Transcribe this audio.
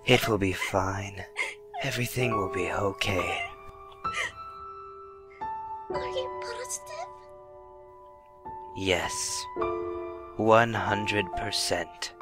It will be fine. Everything will be okay. Are you positive? Yes. 100%.